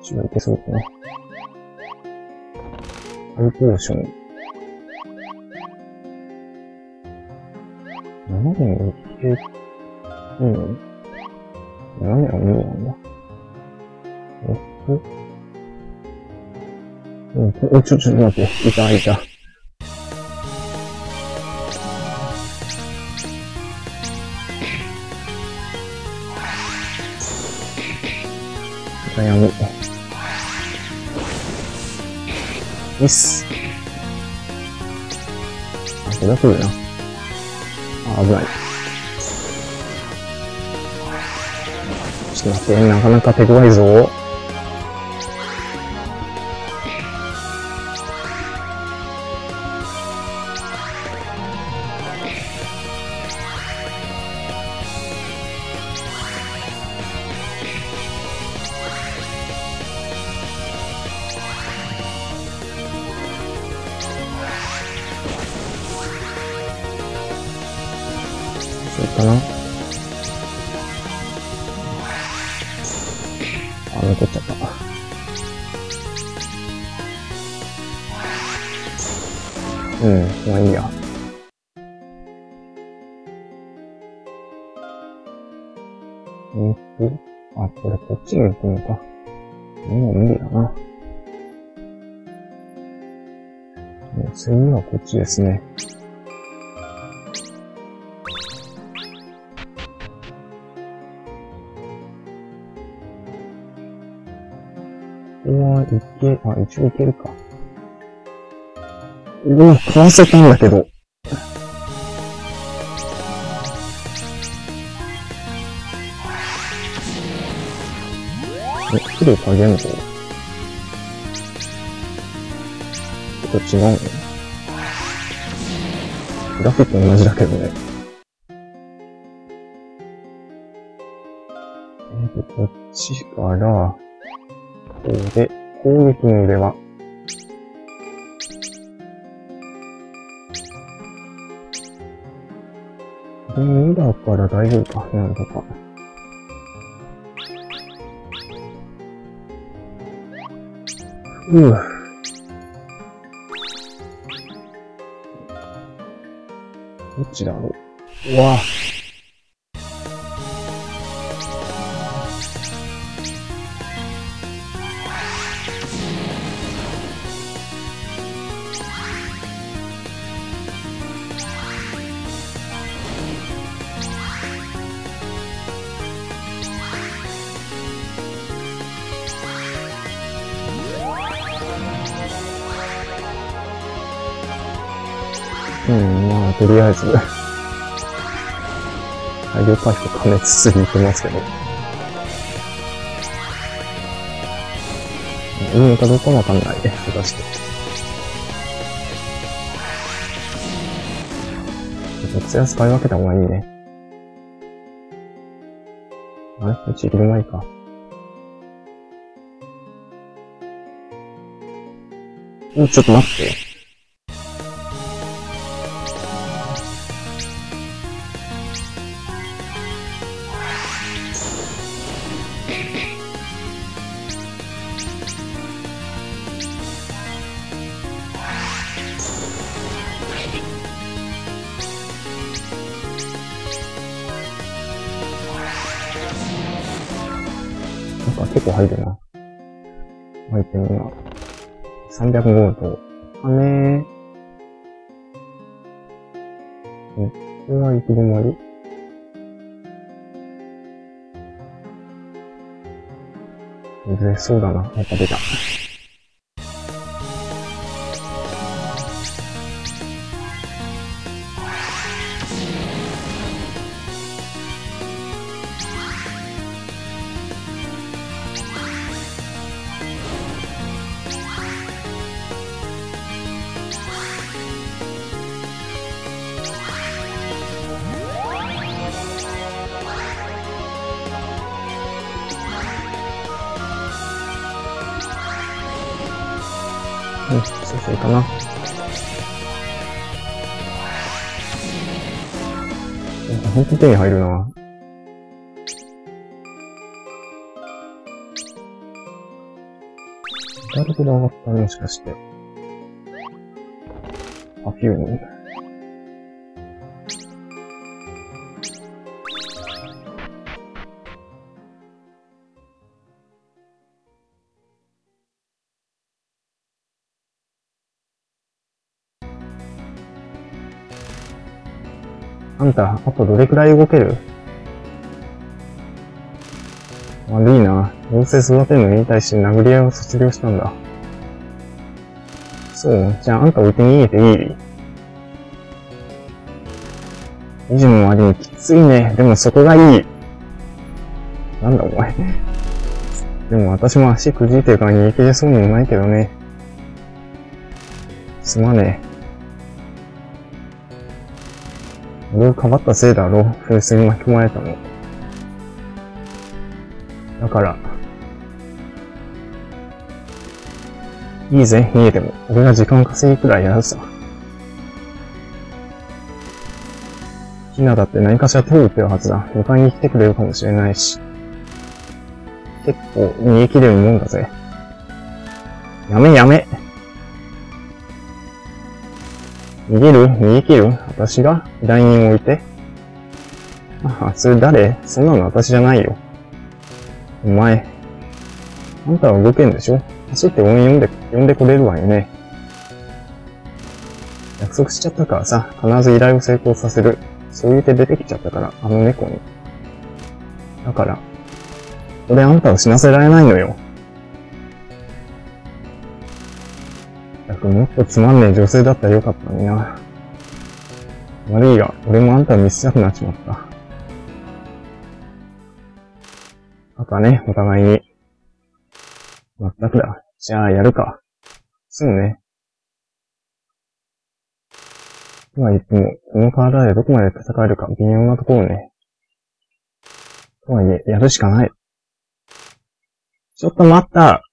ちはいけそうかな。ハイポーション。7年いけ、7年は無理なんだ。ちょっと待って、いた。やむ。ミス。これは来るな。危ない。ちょっと待って、なかなか手強いぞ。そうかな。残っちゃった。まあいいや。これこっちに行くのか。もう無理だな。次はこっちですね。ここは一応いけるか。かわせたんだけど。来る加減と、ちょっと違うね。グラフィック同じだけどね。こっちから、こうで、攻撃の腕輪。2だから大丈夫か、なんとか。どっちだろう。うわぁ。まあ、とりあえず、大量回復加熱続いてますけど。いいのかどうかわかんないね、果たして。特性は使い分けた方がいいね。あれこっち行く前か。ちょっと待って。結構入るな。アイテムが。300ゴールド。羽。これは行き止まり。ずれそうだな。やっぱ出た。それかな。ほんと手に入るな。 カルテで上がったね、もしかして。パフューム。あんた、あとどれくらい動ける？悪いな。どうせ育てるのに対して殴り合いを卒業したんだ。そう、じゃああんた置いて逃げていい？維持も割にきついね。でもそこがいい。なんだお前。でも私も足くじいてるから逃げ切れそうにもないけどね。すまねえ。俺をかばったせいだろ。噴水に巻き込まれたの。だから、いいぜ、逃げても。俺が時間稼ぎくらいやるさ。ヒナだって何かしら手を打ってるはずだ。迎えに来てくれるかもしれないし。結構逃げ切れるもんだぜ。やめ。逃げ切る私が依頼人を置いて。あ、それ誰？そんなの私じゃないよ。お前。あんたは動けんでしょ？走って応援呼んでこれるわよね。約束しちゃったからさ、必ず依頼を成功させる。そう言って出てきちゃったから、あの猫に。だから、俺あんたを死なせられないのよ。もっとつまんねえ女性だったらよかったのにな。悪いが、俺もあんたを見せたくなっちまった。あとはね、お互いに。まったくだ。じゃあやるか。そうね。とは言っても、この体でどこまで戦えるか微妙なところね。とはいえ、やるしかない。ちょっと待った。